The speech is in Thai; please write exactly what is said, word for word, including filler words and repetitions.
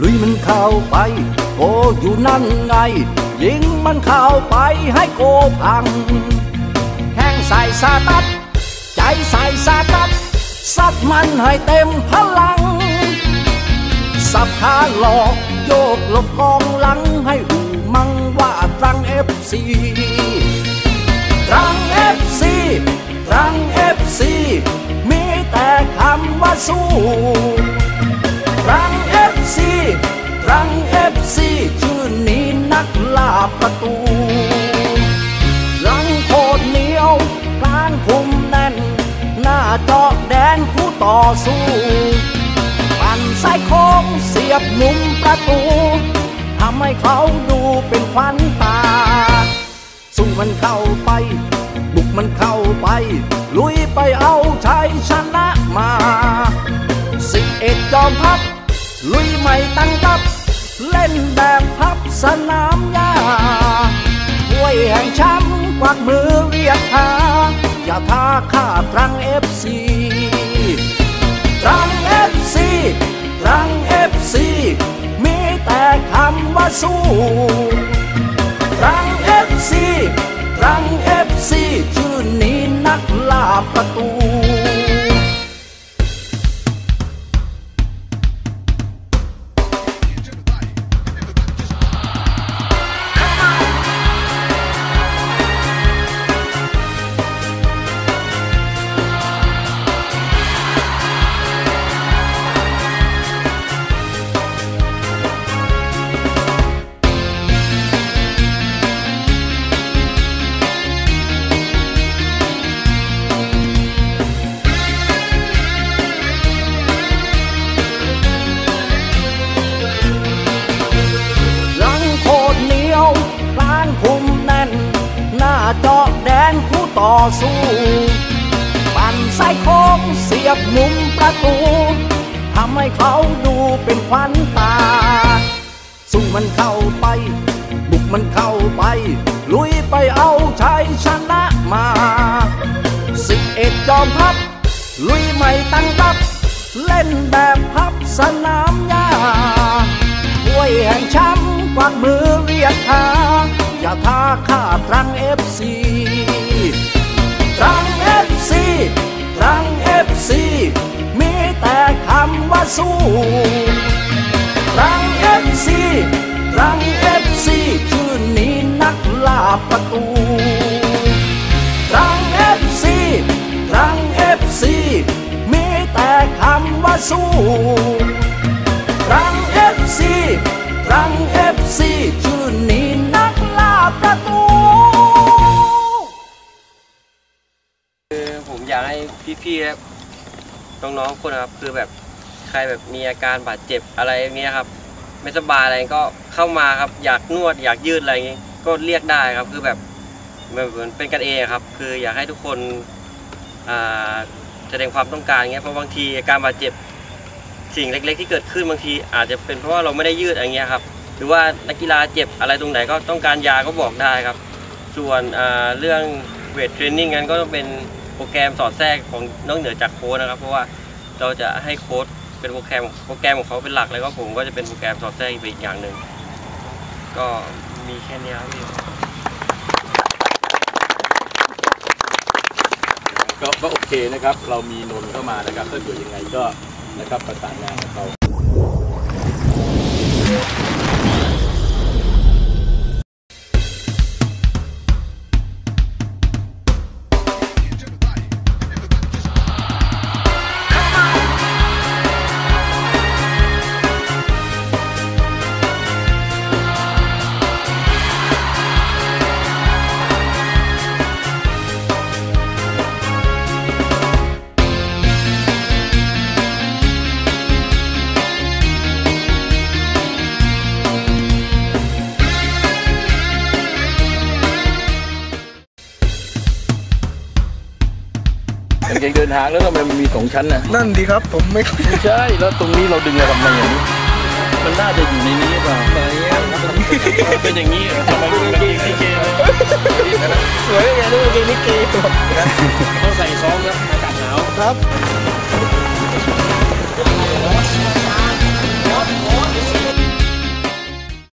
ลุยมันเข้าไปโกอยู่นั่นไงยิงมันเข้าไปให้โกพังแข้งใส่สาตัดใจใส่สาตัดซัดมันให้เต็มพลังสับขาหลอกโยกหลบกองหลังให้หูมังว่าตรังเอฟซีตรังเอฟซีตรังเอฟซีมีแต่คำว่าสู้ตรังเอฟซีตรังเอฟซีชื่อนี้นักล่าประตูหลังโคตรเหนียวกลางคุมแน่นหน้าเจาะแดนคู่ต่อสู้ปั่นสายโค้งเสียบมุมประตูทำให้เขาดูเป็นขวัญตาสู้มันเข้าไปบุกมันเข้าไปลุยไปเอาชัยชนะมาสิบเอ็ดจอมทัพลุยไม่ตั้งรับเล่นแบบพับสนามหญ้าถ้วยแห่งแชมป์กวักมือเรียกหาอย่าท้าข้าตรังเอฟซีตรังเอฟซีตรังเอฟซีมีแต่คำว่าสู้ตรังเอฟซีตรังเอฟซีชื่อนี้นักล่าประตูเจาะแดนคู่ต่อสู้ปั่นสายโค้งเสียบมุมประตูทำให้เขาดูเป็นขวัญตาสู้มันเข้าไปบุกมันเข้าไปลุยไปเอาชัยชนะมาสิบเอ็ดจอมทัพลุยไม่ตั้งรับเล่นแบบพับสนามหญ้าถ้วยแห่งแชมป์กวักมือเรียกหาอย่าท้าข้าตรังเอฟซีตรังเอฟซีตรังเอฟซีมีแต่คำว่าสู้ตรังเอฟซีตรังเอฟซีชื่อนี้นักล่าประตูตรังเอฟซีตรังเอฟซีมีแต่คำว่าสู้ตรังเอฟซีตรังเอฟซีชื่อนี้นักล่าประตูคือผมอยากให้พี่ๆน้องๆคนนะครับคือแบบใครแบบมีอาการบาดเจ็บอะไรอย่างเงี้ยครับไม่สบายอะไรก็เข้ามาครับอยากนวดอยากยืดอะไรอย่างงี้ก็เรียกได้ครับคือแบบเหมือนเป็นกันเองครับคืออยากให้ทุกคนแสดงความต้องการเงี้ยเพราะบางทีอาการบาดเจ็บสิ่งเล็กๆที่เกิดขึ้นบางทีอาจจะเป็นเพราะว่าเราไม่ได้ยืดอย่างเงี้ยครับหรือว่านักกีฬาเจ็บอะไรตรงไหนก็ต้องการยาก็บอกได้ครับส่วนเรื่องเวทเทรนนิ่งนั้นก็ต้องเป็นโปรแกรมสอดแทรกของนอกเหนือจากโค้ชนะครับเพราะว่าเราจะให้โค้ชเป็นโปรแกรมโปรแกรมของเขาเป็นหลักแล้วก็ผมก็จะเป็นโปรแกรมสอดแทรกอีกอย่างหนึ่งก็มีแค่นี้ครับก็โอเคนะครับเรามีนนท์เข้ามานะครับถ้าเกิดยังไงก็นะครับประสานงานกับเราเก่งเดินทางแล้วทำไมมันมีสองชั้นน่ะนั่นดีครับผมไม่ไม่ใช่แล้วตรงนี้เราดึงอะไรมาอย่างนี้มันน่าจะอยู่ในนี้เปล่าไหนเป็นอย่างนี้ทำไมเป็นเกงนิเกเลยสวยยังไงนี่เป็นเกงนิเกต้องใส่ซ้อมแล้วอากาศหนาวครับ